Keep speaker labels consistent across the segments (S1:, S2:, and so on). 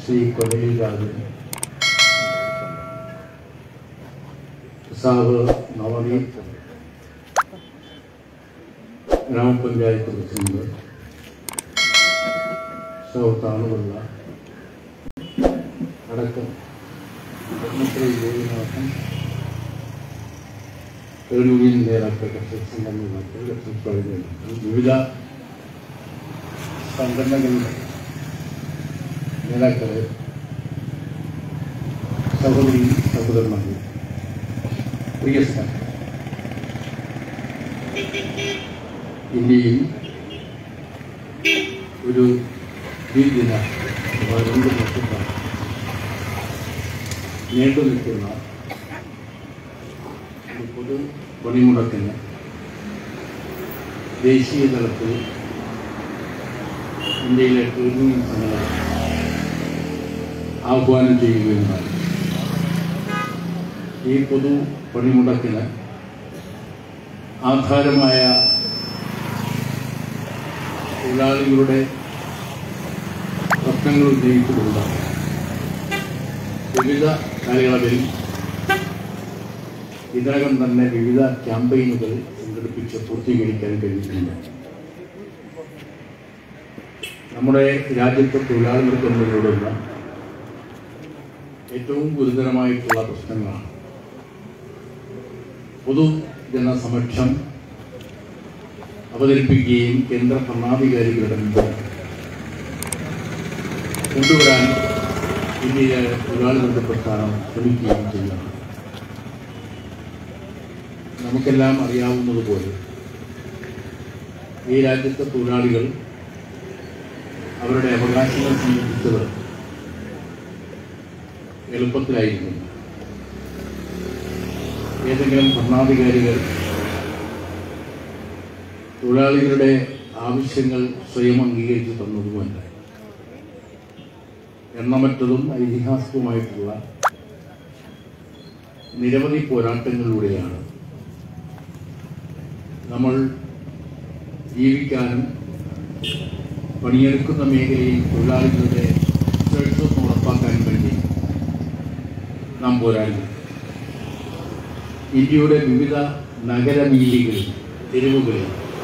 S1: ശ്രീ കൊല്ലയിൽ രാജൻ, സാവ് നവനീത്, ഗ്രാമപഞ്ചായത്ത് പ്രസിഡന്റ് സൗത്താണുള്ള അടക്കം ശ്രീ ഗോപിനാഥൻ, യൂണിയൻ നേതാക്കൾ, കർഷക സംഘടനകൾ, വിവിധ സംഘടനകളുടെ നേതാക്കളെ, സഹോദരി സഹോദരന്മാരെ, പ്രിയ സ്ഥാനം, ഇന്ത്യയിൽ ഒരു ദ്വിദിന 2 വർഷക്കാലം നീണ്ടു നിൽക്കുന്ന ഒരു പൊതു പണിമുടക്കിന് ദേശീയ തലത്തിൽ ഇന്ത്യയിലെ യൂണിയൻ സംഘടന ആഹ്വാനം ചെയ്യുകയുണ്ടായി. ഈ പൊതു പണിമുടക്കിന് ആധാരമായ തൊഴിലാളികളുടെ പ്രശ്നങ്ങൾ ഉന്നയിച്ചുകൊണ്ട് വിവിധ കാലയളവിൽ ഇതിനകം തന്നെ വിവിധ ക്യാമ്പയിനുകൾ സംഘടിപ്പിച്ച് പൂർത്തീകരിക്കാൻ കഴിഞ്ഞിട്ടുണ്ട്. നമ്മുടെ രാജ്യത്തെ തൊഴിലാളികൾക്ക് മുന്നിലുള്ള ഏറ്റവും ഗുരുതരമായിട്ടുള്ള പ്രശ്നങ്ങളാണ്. പൊതുജനസമക്ഷം അവതരിപ്പിക്കുകയും കേന്ദ്ര ഭരണാധികാരികളുടെ മുമ്പിൽ കൊണ്ടുവരാൻ ഇന്ത്യയിലെ തൊഴിലാളികളുടെ പ്രസ്ഥാനം ശ്രമിക്കുകയും ചെയ്യുകയാണ്. നമുക്കെല്ലാം അറിയാവുന്നതുപോലെ ഈ രാജ്യത്തെ തൊഴിലാളികൾ അവരുടെ അവകാശങ്ങൾ സംബന്ധിച്ചത് എളുപ്പത്തിലായിരിക്കും. ഏതെങ്കിലും ഭരണാധികാരികൾ തൊഴിലാളികളുടെ ആവശ്യങ്ങൾ സ്വയം അംഗീകരിച്ചു തന്നതുമല്ല, എണ്ണമറ്റതും ഐതിഹാസികവുമായിട്ടുള്ള നിരവധി പോരാട്ടങ്ങളിലൂടെയാണ് നമ്മൾ ജീവിക്കാനും പണിയെടുക്കുന്ന മേഖലയിൽ തൊഴിലാളികളുടെ സുരക്ഷിതത്വം ഉറപ്പാക്കാനും വേണ്ടി നാം പോരാടുന്നു. ഇന്ത്യയുടെ വിവിധ നഗരവീഥികളിൽ, തെരുവുകളിൽ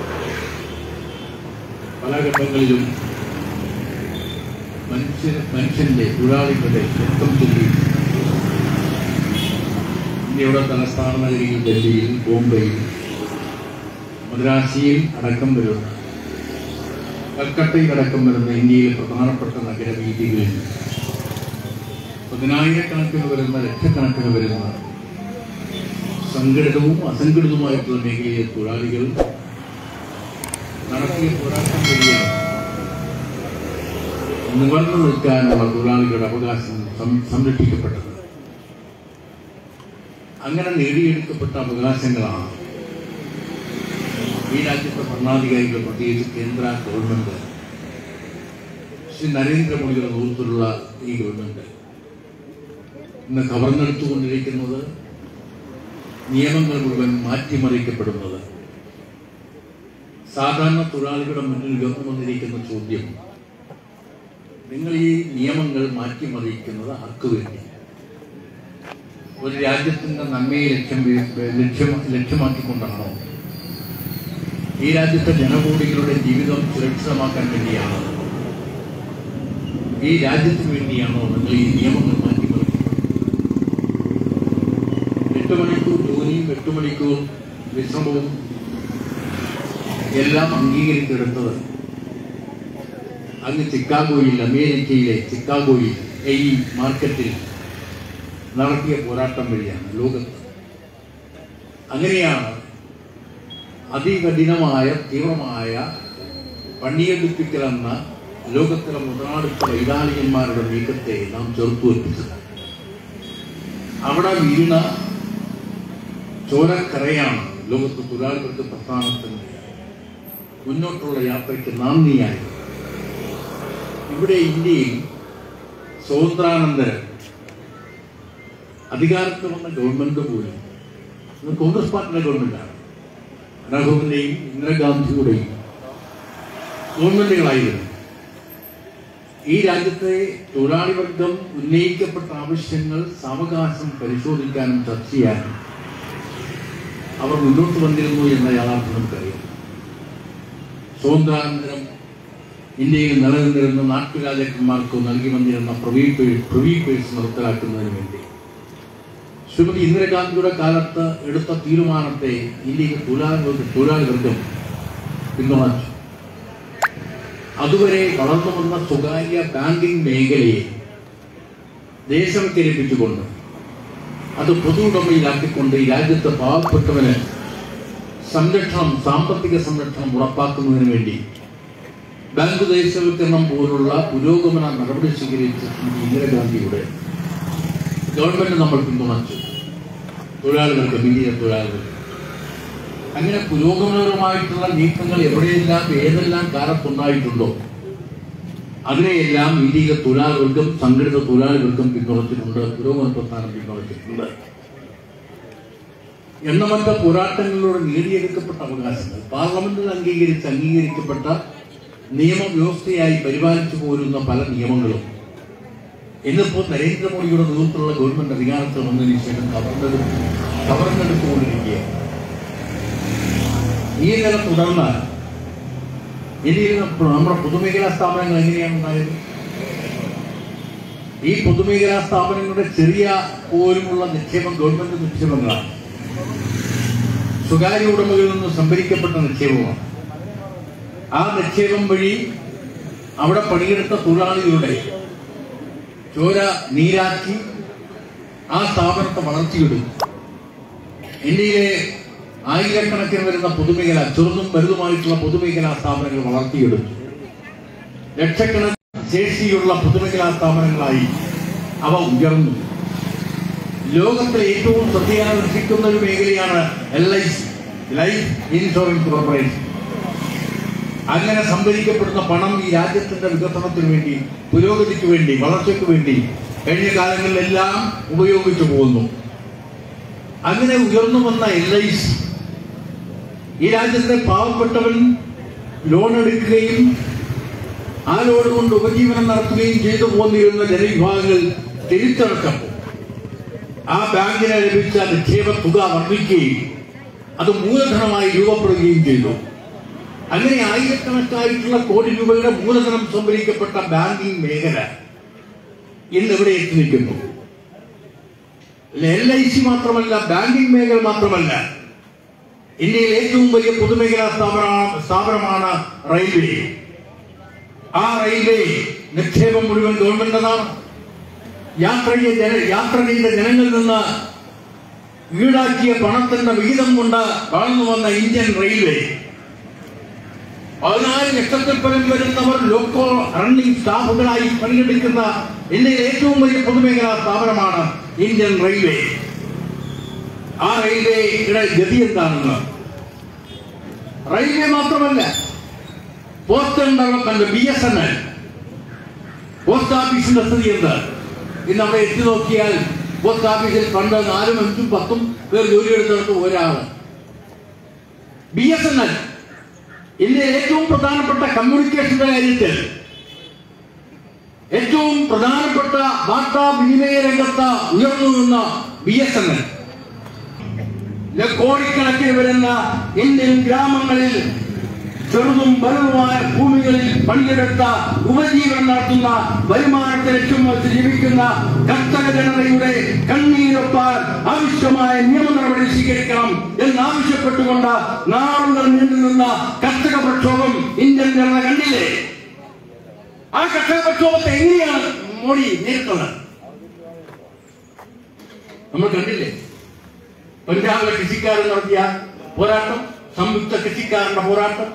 S1: പല ഘട്ടങ്ങളിലും മനുഷ്യന്റെ തൊഴിലാളികളുടെ രക്തം ചൊല്ലി ഇന്ത്യയുടെ തലസ്ഥാന നഗരിയിൽ ഡൽഹിയിൽ, ബോംബെയിൽ, മദ്രാസിയിൽ അടക്കം വരുന്ന, കൽക്കട്ടയിൽ അടക്കം വരുന്ന ഇന്ത്യയിലെ പ്രധാനപ്പെട്ട നഗരവീഥികളിൽ പതിനായിരക്കണക്കിന് വരുന്ന, ലക്ഷക്കണക്കിന് വരുന്ന സംഘടിതവും അസംഘടിതവുമായിട്ടുള്ള മേഖലയിലെ തൊഴിലാളികൾ നടത്തിയ പോരാട്ടം വഴിയാണ് നിവർന്നു നിൽക്കാനുള്ള തൊഴിലാളികളുടെ അവകാശം സംരക്ഷിക്കപ്പെട്ടത്. അങ്ങനെ നേടിയെടുക്കപ്പെട്ട അവകാശങ്ങളാണ് ഈ രാജ്യത്തെ ഭരണാധികാരികൾ, പ്രത്യേകിച്ച് കേന്ദ്ര ഗവൺമെന്റ്, ശ്രീ നരേന്ദ്രമോദിയുടെ നേതൃത്വത്തിലുള്ള ഈ ഗവൺമെന്റ് ഇന്ന് കവർന്നെടുത്തുകൊണ്ടിരിക്കുന്നത്. നിയമങ്ങൾ മുഴുവൻ മാറ്റിമറിക്കപ്പെടുന്നത്. സാധാരണ തൊഴിലാളികളുടെ മുന്നിൽ ഉയർന്നു വന്നിരിക്കുന്ന ചോദ്യം, നിങ്ങൾ ഈ നിയമങ്ങൾ മാറ്റിമറിക്കുന്നത് ആർക്കു വേണ്ടി? ഒരു രാജ്യത്തിന്റെ നന്മയെ ലക്ഷ്യമാക്കിക്കൊണ്ടാണോ? ഈ രാജ്യത്തെ ജനകോടികളുടെ ജീവിതം സുരക്ഷിതമാക്കാൻ വേണ്ടിയാണോ? ഈ രാജ്യത്തിന് വേണ്ടിയാണോ നിങ്ങൾ ഈ നിയമങ്ങൾ മാറ്റിമറിക്കുന്നത്? 8 മണിക്കൂർ ജോലിയും 8 മണിക്കൂർ വിശ്രമവും എല്ലാം അംഗീകരിച്ചെടുത്തത് അങ്ങ് ചിക്കാഗോയിൽ, അമേരിക്കയിലെ ചിക്കാഗോയിൽ ഈ മാർക്കറ്റിൽ നടത്തിയ പോരാട്ടം വഴിയാണ്. ലോകത്ത് അങ്ങനെയാണ് അതികഠിനമായ തീവ്രമായ പണിയെടുപ്പിക്കലെന്ന ലോകത്തിലെ മുതലാളിത്ത ഇറ്റാലിയന്മാരുടെ നീക്കത്തെ നാം ചെറുത്തുവെപ്പിച്ചത്. അവിടെ വീണ ചോരക്കരയാണ് ലോകത്ത് തൊഴിലാളികൾക്ക് പ്രസ്ഥാനത്തിന് മുന്നോട്ടുള്ള യാത്രയ്ക്ക് നാന്ദിയായി. ഇവിടെ ഇന്ത്യയിൽ സ്വാതന്ത്ര്യാനന്തരം അധികാരത്തിൽ വന്ന ഗവൺമെന്റ് പോലും കോൺഗ്രസ് പാർട്ടിയുടെ ഗവൺമെന്റാണ്. നെഹ്റുവിന്റെയും ഇന്ദിരാഗാന്ധിയുടെയും ഗവൺമെന്റുകളായിരുന്നു. ഈ രാജ്യത്തെ തൊഴിലാളി വർഗം ഉന്നയിക്കപ്പെട്ട ആവശ്യങ്ങൾ സാവകാശം പരിശോധിക്കാനും ചർച്ച ചെയ്യാനും അവർ മുന്നോട്ട് വന്നിരുന്നു എന്ന യാഥാർത്ഥ്യം നമുക്കറിയാം. സ്വാതന്ത്ര്യാനന്തരം ഇന്ത്യയിൽ നിലനിന്നിരുന്ന നാട്ടുരാജാക്കന്മാർക്ക് നൽകി വന്നിരുന്ന പ്രൊവിപ്പേഴ്സ് നിർത്തലാക്കുന്നതിന് വേണ്ടി ശ്രീമതി ഇന്ദിരാഗാന്ധിയുടെ കാലത്ത് എടുത്ത തീരുമാനത്തെ ഇന്ത്യയിലെ തൊഴിലാളി വർഗം പിന്തുണച്ചു. അതുവരെ വളർന്നു വന്ന സ്വകാര്യ ബാങ്കിംഗ് മേഖലയെ ദേശവൽക്കരിപ്പിച്ചുകൊണ്ട് അത് പൊതു ഉടമയിലാക്കിക്കൊണ്ട് ഈ രാജ്യത്തെ പാവപ്പെട്ടവന് സാമ്പത്തിക സംരക്ഷണം ഉറപ്പാക്കുന്നതിന് വേണ്ടി ബാങ്ക് ദേശവൽക്കരണം പോലുള്ള പുരോഗമന നടപടി സ്വീകരിച്ച ഇന്ദിരാഗാന്ധിയുടെ ഗവൺമെന്റ് നമ്മൾ പിന്തുണച്ചു. തൊഴിലാളികൾക്ക്, ഇന്ത്യയിലെ തൊഴിലാളികൾക്ക് അങ്ങനെ പുരോഗമനപരമായിട്ടുള്ള നീക്കങ്ങൾ എവിടെയെല്ലാം ഏതെല്ലാം കാലത്തുണ്ടായിട്ടുണ്ടോ അതിനെയെല്ലാം ഇന്ത്യയിലെ തൊഴിലാളികൾക്കും സംഘടിത തൊഴിലാളികൾക്കും പിന്തുണച്ചിട്ടുണ്ട്. പുരോഗമന പ്രസ്ഥാനം പിന്തുണച്ചിട്ടുണ്ട്. എണ്ണമറ്റ പോരാട്ടങ്ങളിലൂടെ നേടിയെടുക്കപ്പെട്ട അവകാശങ്ങൾ പാർലമെന്റിൽ അംഗീകരിക്കപ്പെട്ട നിയമവ്യവസ്ഥയായി പരിപാലിച്ചു പോരുന്ന പല നിയമങ്ങളും ഇന്നിപ്പോൾ നരേന്ദ്രമോദിയുടെ നേതൃത്വത്തിലുള്ള ഗവൺമെന്റ് അധികാരത്തിൽ വന്നതിന് ശേഷം കവർന്നെടുത്തുകൊണ്ടിരിക്കുകയാണ്. ഈ നില തുടർന്നാൽ ഇന്ത്യയിൽ നമ്മുടെ പൊതുമേഖലാ സ്ഥാപനങ്ങൾ എങ്ങനെയാണ് ഉണ്ടായത്? ഈ പൊതുമേഖലാ സ്ഥാപനങ്ങളുടെ ചെറിയ പോലുമുള്ള നിക്ഷേപം ഗവൺമെന്റ് നിക്ഷേപങ്ങളാണ്. സ്വകാര്യ ഉടമകളിൽ നിന്ന് സംഭരിക്കപ്പെട്ട നിക്ഷേപമാണ്. ആ നിക്ഷേപം വഴി അവിടെ പണിയെടുത്ത തൊഴിലാളികളുടെ ചോര നീരാക്കി ആ സ്ഥാപനത്തെ വളർത്തിയെടുക്കും. ഇന്ത്യയിലെ ആയിരക്കണക്കിന് വരുന്ന പൊതുമേഖല ചെറുതും വലുതുമായിട്ടുള്ള പൊതുമേഖലാ സ്ഥാപനങ്ങൾ വളർത്തിയെടുത്തു. ലക്ഷക്കണക്കിന് ശേഷിയുള്ള പൊതുമേഖലാ സ്ഥാപനങ്ങളായി അവ ഉയർന്നു. ലോകത്തിലെ ഏറ്റവും ശ്രദ്ധയാകർഷിക്കുന്ന ഒരു മേഖലയാണ് LIC, ലൈഫ് ഇൻഷുറൻസ് കോർപ്പറേഷൻ. അങ്ങനെ സംഭരിക്കപ്പെടുന്ന പണം ഈ രാജ്യത്തിന്റെ വികസനത്തിന് വേണ്ടി, പുരോഗതിക്ക് വേണ്ടി, വളർച്ചയ്ക്ക് വേണ്ടി കഴിഞ്ഞ കാലങ്ങളിലെല്ലാം ഉപയോഗിച്ചു പോകുന്നു. അങ്ങനെ ഉയർന്നു വന്ന LIC ഈ രാജ്യത്തെ പാവപ്പെട്ടവൻ ലോൺ എടുക്കുകയും ആ ലോൺ കൊണ്ട് ഉപജീവനം നടത്തുകയും ചെയ്തു പോന്നിരുന്ന ജനവിഭാഗങ്ങൾ തിരിച്ചടച്ചപ്പോൾ ആ ബാങ്കിന് ലഭിച്ച നിക്ഷേപ തുക വർദ്ധിക്കുകയും അത് മൂലധനമായി രൂപപ്പെടുകയും ചെയ്തു. അങ്ങനെ ആയിരക്കണക്കായിട്ടുള്ള കോടി രൂപയുടെ മൂലധനം സംഭരിക്കപ്പെട്ട ബാങ്കിംഗ് മേഖല ഇന്നിവിടെ എത്തി നിൽക്കുന്നു. LIC മാത്രമല്ല, ബാങ്കിംഗ് മേഖല മാത്രമല്ല, ഇന്ത്യയിൽ ഏറ്റവും വലിയ പൊതുമേഖലാ സ്ഥാപനമാണ് റെയിൽവേ. ആ റെയിൽവേ നിക്ഷേപം മുഴുവൻ ഗവൺമെന്റിനാണ്. യാത്ര ചെയ്ത ജനങ്ങളിൽ നിന്ന് ഈടാക്കിയ പണത്തിന്റെ വിഹിതം കൊണ്ട് വളർന്നു വന്ന ഇന്ത്യൻ റെയിൽവേ 14 ലക്ഷത്തിൽ പരം വരുന്നവർ ലോക്കോ റണ്ണിംഗ് സ്റ്റാഫുകളായി പണിയെടുക്കുന്ന ഇന്ത്യയിലെ ഏറ്റവും വലിയ പൊതുമേഖലാ സ്ഥാപനമാണ് ഇന്ത്യൻ റെയിൽവേ. ആ റെയിൽവേയുടെ ഗതി എന്താണെന്ന് റെയിൽവേ മാത്രമല്ല, പോസ്റ്റൽ ഡെവലപ്മെന്റ് BSNL പോസ്റ്റ് ഓഫീസിന്റെ സ്ഥിതി എന്ത്? ഇന്ന് അവിടെ എത്തി നോക്കിയാൽ പോസ്റ്റ് ഓഫീസിൽ പണ്ട് 4, 5, 10 പേർ ജോലിയെടുത്തിടത്ത് ഒരാള്. BSNL ഇന്ത്യയിൽ ഏറ്റവും പ്രധാനപ്പെട്ട കമ്മ്യൂണിക്കേഷന്റെ കാര്യത്തിൽ ഏറ്റവും പ്രധാനപ്പെട്ട വാർത്താവിനിമയ രംഗത്ത് ഉയർന്നു നിന്ന BSNL കോടിക്കണക്കിന് വരുന്ന ഇന്ത്യൻ ഗ്രാമങ്ങളിൽ ചെറുതും വലുതുമായ ഭൂമികളിൽ പണിയെടുത്ത ഉപജീവനം നടത്തുന്ന വരുമാനത്തെ ലക്ഷ്യം വെച്ച് ജീവിക്കുന്ന കർഷക ജനതയുടെ കണ്ണീരൊപ്പാൻ ആവശ്യമായ നിയമ നടപടി സ്വീകരിക്കണം എന്നാവശ്യപ്പെട്ടുകൊണ്ട് നാളുകൾ നീണ്ടുനിന്ന കർഷക പ്രക്ഷോഭം ഇന്ത്യൻ ജനത കണ്ടില്ലേ? ആ കർഷക പ്രക്ഷോഭത്തെ എങ്ങനെയാണ് മോഡി നേരിട്ടത്? നമ്മൾ കണ്ടില്ലേ? പഞ്ചാബിലെ കൃഷിക്കാരൻ നടത്തിയ പോരാട്ടം, സംയുക്ത കൃഷിക്കാരന്റെ പോരാട്ടം.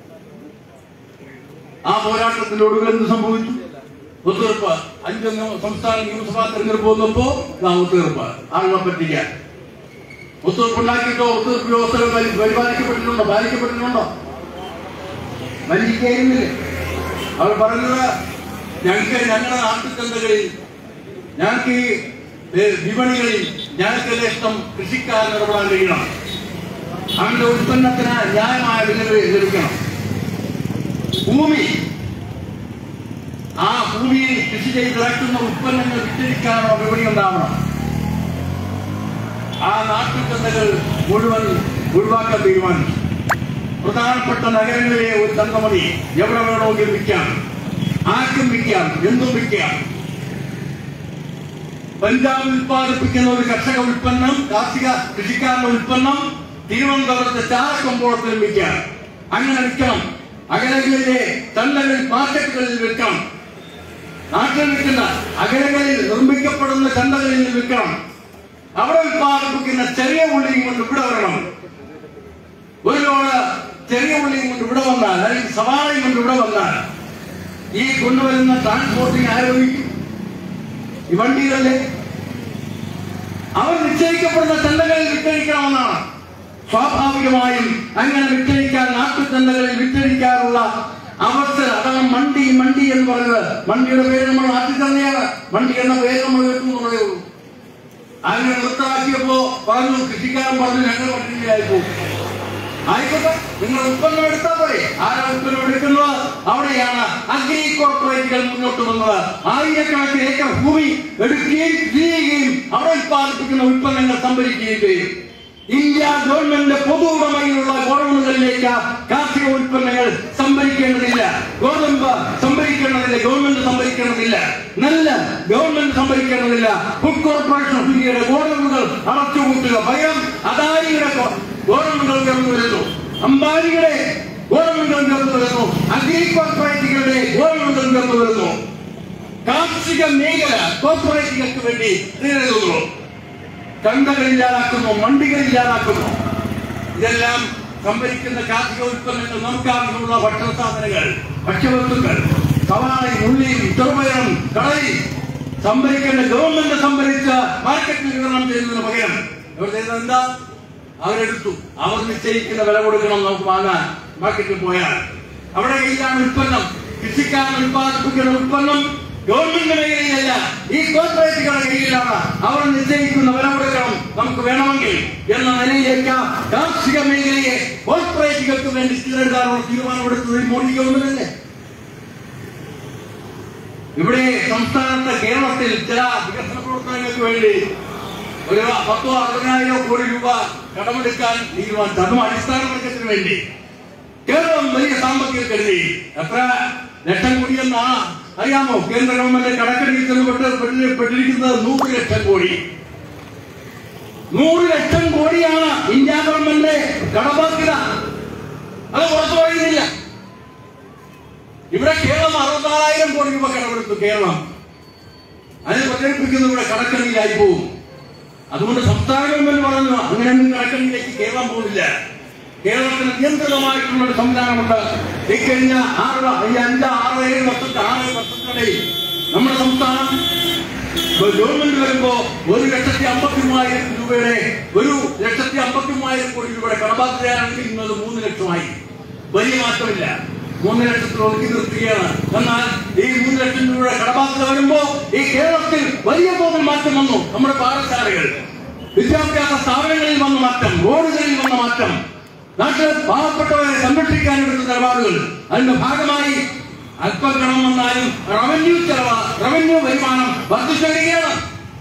S1: ആ പോരാട്ടത്തിനൊടുവിൽ എന്ത് സംഭവിച്ചു? ഒത്തുതീർപ്പ്. 5 സംസ്ഥാന നിയമസഭാ തെരഞ്ഞെടുപ്പ് വന്നപ്പോ ഒത്തുതീർപ്പ് ആളുകളെ പറ്റിക്കാൻ ഒത്തുതീർപ്പുണ്ടാക്കിയിട്ടോ ഒത്തുതീർപ്പ് വ്യവസ്ഥകൾ പരിപാലിക്കപ്പെട്ടിട്ടുണ്ടോ? പാലിക്കപ്പെട്ടിട്ടുണ്ടോ? വഞ്ചിക്കായിരുന്നില്ലേ? അവർ പറഞ്ഞത് ഞങ്ങളുടെ നാട്ടുചന്തകളിൽ, ഞങ്ങൾക്ക് വിപണികളിൽ ഞങ്ങൾക്ക് ഇഷ്ടം കൃഷിക്കാരൻ ഇടപെടാൻ കഴിയണം. അവന്റെ ഉൽപ്പന്നത്തിന് ന്യായമായ വില ലഭിക്കണം. ഭൂമി ആ ഭൂമിയിൽ കൃഷി ചെയ്തിറക്കുന്ന ഉൽപ്പന്നങ്ങൾ വിറ്റഴിക്കാനോ വിപണി ഉണ്ടാവണം. ആ നാട്ടുചന്തകൾ മുഴുവൻ ഒഴിവാക്കാൻ തീരുമാനിച്ചു. പ്രധാനപ്പെട്ട നഗരങ്ങളിലെ ഒരു ചന്ത മതി, എവിടെ വേണമെങ്കിലും വിൽക്കാം, ആർക്കും വിൽക്കാം, എന്തും വിൽക്കാം. പഞ്ചാബിൽ ഉത്പാദിപ്പിക്കുന്ന ഒരു കർഷക ഉൽപ്പന്നം, കാർഷിക കൃഷിക്കാരന്റെ ഉൽപ്പന്നം തിരുവനന്തപുരത്തെ ചാരക്കമ്പോളത്തിൽ വിൽക്കാം. അങ്ങനെ വിൽക്കണം. അകലകളിലെ ചന്തകളിൽ, മാർക്കറ്റുകളിൽ വിൽക്കണം. നാട്ടിൽ വിൽക്കുന്ന അകലകളിൽ നിർമ്മിക്കപ്പെടുന്ന ചന്തകളിൽ വിൽക്കണം. അവിടെ ഉത്പാദിപ്പിക്കുന്ന ചെറിയ ഉള്ളിയും കൊണ്ട് ഇവിടെ വരണം. ഒരു ലോഡ് ചെറിയ ഉള്ളിയും കൊണ്ട് ഇവിടെ വന്നാൽ, അല്ലെങ്കിൽ സവാളയും കൊണ്ട് ഇവിടെ വന്നാൽ ഈ കൊണ്ടുവരുന്ന ട്രാൻസ്പോർട്ടിങ് ആരോപിക്കും. ഈ വണ്ടികളിലെ അവർ നിശ്ചയിക്കപ്പെടുന്ന ചന്തകളിൽ വിറ്റഴിക്കണമെന്നാണ്. സ്വാഭാവികമായും അങ്ങനെ വിറ്റഴിക്കാൻ, നാട്ടുചന്തകളിൽ വിറ്റഴിക്കാനുള്ള അവസരം, അതാണ് മണ്ടി. മണ്ടി എന്ന് പറയുന്നത്, മണ്ടിയുടെ പേര് നമ്മൾ നാട്ടിൽ തന്നെയാണ്. മണ്ടി എന്ന പേര് നമ്മൾ കേട്ടുന്നുള്ളതേ ഉള്ളൂ. അങ്ങനെ നിർത്തലാക്കിയപ്പോ പറഞ്ഞു, കൃഷിക്കാരൻ പറഞ്ഞു, ഞങ്ങൾ പട്ടിണിയായി പോകും. ആയിക്കോട്ടെ, നിങ്ങൾ ഉൽപ്പന്നം എടുത്താൽ പോരെ. ആരാ ഉൽപ്പന്നം എടുക്കുന്നത്? അവിടെയാണ് അഗ്രി കോർപ്പറേറ്റുകൾ മുന്നോട്ട് വന്നത്. ആയിരക്കണക്കിന് ഏക്കർ ഭൂമി എടുക്കുകയും ചെയ്യുകയും അവിടെ ഉത്പാദിപ്പിക്കുന്ന ഉൽപ്പന്നങ്ങൾ സംഭരിക്കുകയും ചെയ്യും. ഇന്ത്യ ഗവൺമെന്റ് പൊതു ഉടമയിലുള്ള ഗോഡൌണുകളിലേക്ക് കാർഷിക ഉൽപ്പന്നങ്ങൾ സംഭരിക്കേണ്ടതില്ല. ഗോതമ്പ് സംഭരിക്കേണ്ടതില്ല, ഗവൺമെന്റ് സംഭരിക്കേണ്ടതില്ല. നല്ല ഗവൺമെന്റ് സംഭരിക്കേണ്ടതില്ല. ഫുഡ് കോർപ്പറേഷൻ ഓഫ് ഇന്ത്യയുടെ ഗോഡൌണുകൾ അടച്ചുപൂട്ടുക. പകരം അദാനിയുടെ ഗോഡൌണുകൾ ഉയർന്നു വരുന്നു, അംബാനിയുടെ ഗോഡൌണുകൾ ഉയർന്നു വരുന്നു, അഗ്രി കോർപ്പറേറ്റുകളുടെ ഗോഡൌണുകൾ ഉയർന്നു വരുന്നു. കാർഷിക മേഖല കോർപ്പറേറ്റുകൾക്ക് വേണ്ടി നിലനിൽക്കുന്നു. ചന്തകളില്ലാതാക്കുന്നു, മണ്ടികളില്ലാതാക്കുന്നു. ഇതെല്ലാം സംഭരിക്കുന്ന കാർഷിക ഉൽപ്പന്നങ്ങൾ, നമുക്കാവശ്യമുള്ള ഭക്ഷണ സാധനങ്ങൾ, ഭക്ഷ്യവസ്തുക്കൾ, സവാളയും ഉള്ളിയും ചെറുപയറും കടലയും സംഭരിക്കേണ്ട ഗവൺമെന്റ് സംഭരിച്ച മാർക്കറ്റിൽ വിതരണം ചെയ്യുന്നതിന് പകരം അവർ ചെയ്തത് എന്താ? അവരെടുത്തു. അവർ നിശ്ചയിക്കുന്ന വില കൊടുക്കണം നമുക്ക് വാങ്ങാൻ. മാർക്കറ്റിൽ പോയാൽ അവിടെ കയ്യിലാണ് ഉൽപ്പന്നം. കൃഷിക്കാരൻ ഉൽപ്പാദിപ്പിക്കുന്ന ഉൽപ്പന്നം ഗവൺമെന്റ് മേഖലയിലല്ല, ഈ കോർപ്പറേറ്റുകളുടെ കയ്യിലാണ്. അവർ നിശ്ചയിക്കുന്ന വില കൊടുക്കണം നമുക്ക് വേണമെങ്കിൽ എന്ന നിലയിലേക്ക് കാർഷിക മേഖലയെ കോർപ്പറേറ്റുകൾക്ക് വേണ്ടി തിരഞ്ഞെടുക്കാനുള്ള തീരുമാനമെടുത്തത് മോഡി ഗവൺമെന്റല്ലേ. ഇവിടെ സംസ്ഥാനത്ത്, കേരളത്തിൽ ചില വികസന പ്രവർത്തനങ്ങൾക്ക് വേണ്ടി ഒരു 10,000-60,000 കോടി രൂപ കടമെടുക്കാൻ തീരുമാനിച്ചു. അതും അടിസ്ഥാന വർഗത്തിന് വേണ്ടി. കേരളം വലിയ സാമ്പത്തിക കരുതി. എത്ര ലക്ഷം കോടിയെന്നാണ് അറിയാമോ? കേന്ദ്ര ഗവൺമെന്റ് കടക്കടിയിൽ പെട്ടിരിക്കുന്നത് 100 ലക്ഷം കോടി. 100 ലക്ഷം കോടിയാണ് ഇന്ത്യ ഗവൺമെന്റ് കടബാധ്യത. അത് പുറത്തു പറയുന്നില്ല. ഇവിടെ കേരളം 64,000 കോടി രൂപ കടമെടുത്തു. കേരളം അതിന് പ്രചരിപ്പിക്കുന്ന ഇവിടെ കടക്കണിയിലായി പോകും. അതുകൊണ്ട് സംസ്ഥാന ഗവൺമെന്റ് പറഞ്ഞു, അങ്ങനെയൊന്നും കടക്കണിയിലേക്ക് കേരളം പോകില്ല. കേരളത്തിന് നിയന്ത്രിതമായിട്ടുള്ള ഒരു സംവിധാനമുണ്ട്. ഇക്കഴിഞ്ഞ 5-6-7 വർഷത്തിനിടയിൽ നമ്മുടെ സംസ്ഥാനം ഗവൺമെന്റ് വരുമ്പോ 1,53,000 രൂപയുടെ 1,53,000 കോടി രൂപയുടെ കടബാധ്യതയാണെങ്കിൽ ഇന്നത് 3 ലക്ഷമായി. വലിയ മാറ്റമില്ല. 3 ലക്ഷത്തിൽ ഒതുക്കി നിർത്തുകയാണ്. എന്നാൽ ഈ 3 ലക്ഷം രൂപയുടെ കടബാധ്യത വരുമ്പോ ഈ കേരളത്തിൽ വലിയ തോതിൽ മാറ്റം വന്നു. നമ്മുടെ പാഠശാലകൾ, വിദ്യാഭ്യാസ സ്ഥാപനങ്ങളിൽ വന്ന മാറ്റം, റോഡുകളിൽ വന്ന മാറ്റം, നാട്ടിൽ പാവപ്പെട്ടവരെ സംരക്ഷിക്കാനെടുത്ത നിലപാടുകൾ, അതിന്റെ ഭാഗമായി അല്പം കടം വന്നാലും റവന്യൂ വരുമാനം വർദ്ധിച്ചു വരികയാണ്.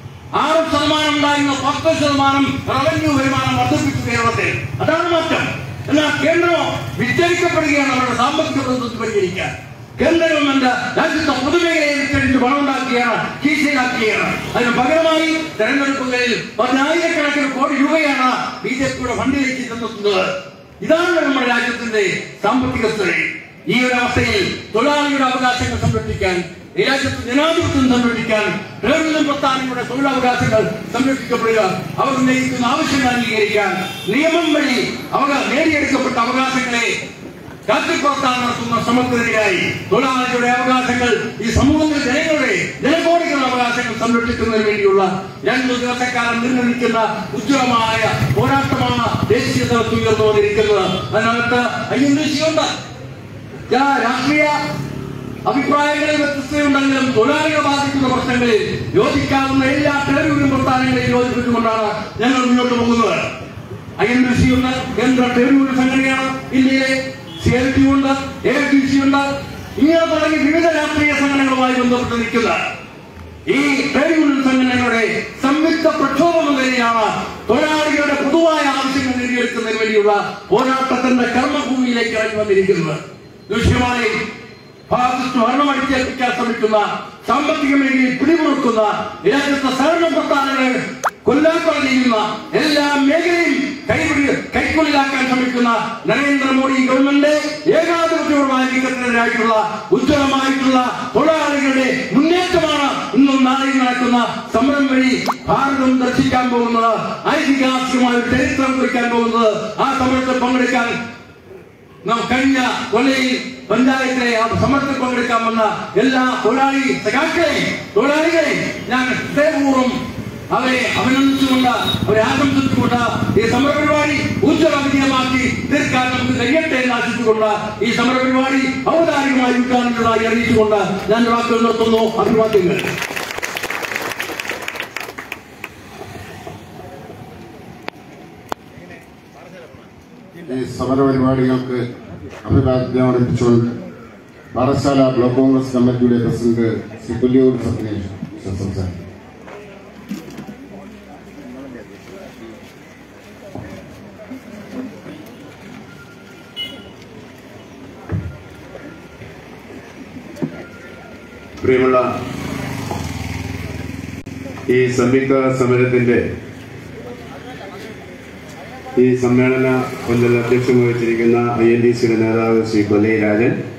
S1: 6% ഉണ്ടായിരുന്ന 10% റവന്യൂ വരുമാനം വർദ്ധിപ്പിച്ചു കേരളത്തിൽ. അതാണ് മാറ്റം. എന്നാൽ കേന്ദ്രം വിറ്റഴിക്കപ്പെടുകയാണ് അവരുടെ സാമ്പത്തിക പ്രതിസന്ധി പരിഹരിക്കാൻ. കേന്ദ്ര ഗവൺമെന്റ് രാജ്യത്തെ പൊതുമേഖലയെ വിറ്റഴിച്ച് പണമുണ്ടാക്കുകയാണ്, കീശയിലാക്കുകയാണ്. അതിന് പകരമായി തെരഞ്ഞെടുപ്പുകളിൽ 10,000-കണക്കിന് കോടി രൂപയാണ് BJPയുടെ ഫണ്ടിലേക്ക് ചെന്നെത്തുന്നത്. ഇതാണ് നമ്മുടെ രാജ്യത്തിന്റെ സാമ്പത്തിക സ്ഥിതി. ഈ ഒരു അവസ്ഥയിൽ തൊഴിലാളിയുടെ അവകാശങ്ങൾ സംരക്ഷിക്കാൻ, ഈ രാജ്യത്ത് ജനാധിപത്യം സംരക്ഷിക്കാൻ, ട്രേഡ് പ്രസ്ഥാനങ്ങളുടെ തൊഴിലവകാശങ്ങൾ സംരക്ഷിക്കപ്പെടുക, അവർ ഉന്നയിക്കുന്ന ആവശ്യങ്ങൾ അംഗീകരിക്കാൻ, നിയമം വഴി അവർ നേടിയെടുക്കപ്പെട്ട അവകാശങ്ങളെ കാറ്റിപ്പുറത്താൻ നടത്തുന്ന ശ്രമത്തിനെതിരായി തൊഴിലാളികളുടെ അവകാശങ്ങൾ, ഈ സമൂഹത്തിലെ ജനകോടികളുടെ അവകാശങ്ങൾ സംരക്ഷിക്കുന്നതിന് വേണ്ടിയുള്ള 2 ദിവസക്കാലം നിർണ്ണയിക്കുന്ന ഉജ്ജ്വലമായ പോരാട്ടമാണ് ദേശീയ തലത്തിൽ ഉയർന്നു വന്നിരിക്കുന്നത്. അതിനകത്ത് അയ്യന്തീശിയുണ്ട്. രാഷ്ട്രീയ അഭിപ്രായങ്ങളിൽ വ്യത്യസ്തയുണ്ടെങ്കിലും തൊഴിലാളികളെ ബാധിക്കുന്ന പ്രശ്നങ്ങളിൽ യോജിക്കാവുന്ന എല്ലാ ട്രേഡ് പ്രസ്ഥാനങ്ങളെയും യോജിപ്പിച്ചുകൊണ്ടാണ് ഞങ്ങൾ മുന്നോട്ട് പോകുന്നത്. INBC ഉണ്ട്, കേന്ദ്ര ട്രേഡ് യൂണിയൻ സംഘടനയാണ് ഇന്ത്യയിലെ. CLT ഉണ്ട്, AFTC ഉണ്ട്, ഇങ്ങനെ തുടങ്ങി വിവിധ രാഷ്ട്രീയ സംഘടനകളുമായി ബന്ധപ്പെട്ട് നിൽക്കുന്ന ഈ ട്രേഡ് യൂണിയൻ സംഘടനകളുടെ സംയുക്ത പ്രക്ഷോഭം എന്ന നിലയിലാണ് തൊഴിലാളികളുടെ പൊതുവായ ആവശ്യങ്ങൾ നേടിയെടുക്കുന്നതിന് വേണ്ടിയുള്ള പോരാട്ടത്തിന്റെ കർമ്മഭൂമിയിലേക്ക് ഇറങ്ങി വന്നിരിക്കുന്നത്. ദൃശ്യമായി ഫാസിസ്റ്റ് ഭരണം അടിച്ചേൽപ്പിക്കാൻ ശ്രമിക്കുന്ന, സാമ്പത്തിക മേഖലയിൽ പിടിമുറുക്കുന്ന, രാജ്യത്തെ സഹകരണ പ്രസ്ഥാനങ്ങളെ കൊല്ലാക്കൊല ചെയ്യുന്ന, എല്ലാ മേഖലയും കൈക്കൊള്ളിലാക്കാൻ ശ്രമിക്കുന്ന നരേന്ദ്രമോദി ഗവൺമെന്റ് ഏകാധിപത്യപരമായ നീക്കത്തിനെതിരായിട്ടുള്ള ഉജ്ജ്വലമായിട്ടുള്ള തൊഴിലാളികളുടെ മുന്നേറ്റമാണ് ഇന്നും നാളെയും നടക്കുന്ന സമരം വഴി ഭാരതം ദർശിക്കാൻ പോകുന്നത്. ഐതിഹാസികമായ ഒരു ചരിത്രം കുറിക്കാൻ പോകുന്നത്. ആ സമരത്തിൽ പങ്കെടുക്കാൻ നാം കഴിഞ്ഞ കൊല്ലയിൽ പഞ്ചായത്തിലെ ആ സമരത്തിൽ പങ്കെടുക്കാൻ വന്ന എല്ലാ തൊഴിലാളി സഖാക്കളെയും തൊഴിലാളികളെയും ഞാൻ ഹൃദയപൂർവ്വം അവരെ അഭിനന്ദിച്ചുകൊണ്ട്, അവരെ ആശംസിച്ചുകൊണ്ട് ഈ സമരപരിപാടി ഉജ്ജ്വല വിജയമാക്കി തീർക്കാൻ നമുക്ക് കഴിയട്ടെ എന്ന് ആശിച്ചുകൊണ്ട് ഈ സമരപരിപാടി ഔപചാരികമായി ഉദ്ഘാടനത്തിനായി അറിയിച്ചുകൊണ്ട് ഞാൻ വാക്കുകൾ നിർത്തുന്നു. അഭിവാദ്യങ്ങൾ.
S2: ഈ സമരപരിപാടികൾക്ക് അഭിവാദ്യം അർപ്പിച്ചുകൊണ്ട് പാറശാല ബ്ലോക്ക് കോൺഗ്രസ് കമ്മിറ്റിയുടെ പ്രസിഡന്റ് ശ്രീ കൊല്ലൂർ സത്യനേഷ് സംസാരിക്കും.
S3: പ്രിയമുള്ള ഈ സംയുക്ത സമരത്തിന്റെ ഈ സമ്മേളന കൊല്ലൽ അധ്യക്ഷം വഹിച്ചിരിക്കുന്ന INTC നേതാവ് ശ്രീ കൊല്ലയ്യിൽ രാജൻ,